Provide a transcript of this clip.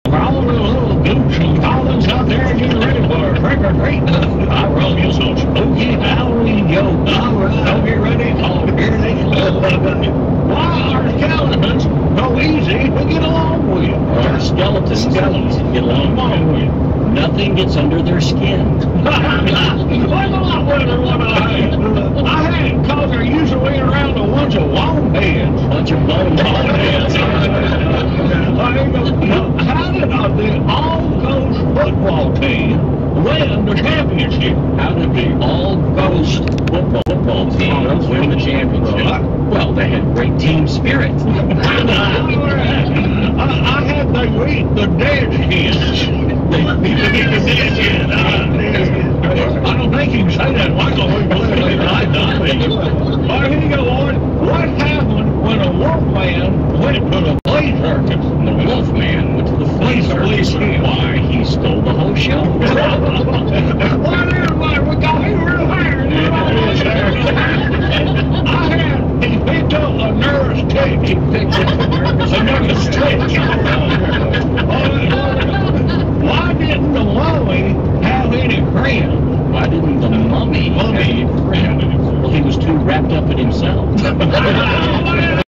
for all the little gooch and goblins out there getting ready for a trick or treat, I brought you some spooky Halloween jokes. All right. Don't get ready. Oh, here they come. Why are skeletons so easy to get along with? Skeletons easy to get along with. Nothing gets under their skin. Well, a lot better than what I had. I had it because they're usually around a bunch of wombats. Bunch of wombats. How did the all-ghost football team win the championship? How did the all-ghost football team win the championship? Well, they had great team spirit. I had to eat the dead kids. I don't think you can say that like a week later. All right, here you go, Lord. What happened when a wolf man went to the flea circus? The wolf man went to the flea circus. Why, he stole the whole show. Well, everybody, we got him real hard. He picked up a nervous tick. He picked up a nervous tick. Why didn't the mummy have any friends? Why didn't the mummy have any friends? Well, he was too wrapped up in himself.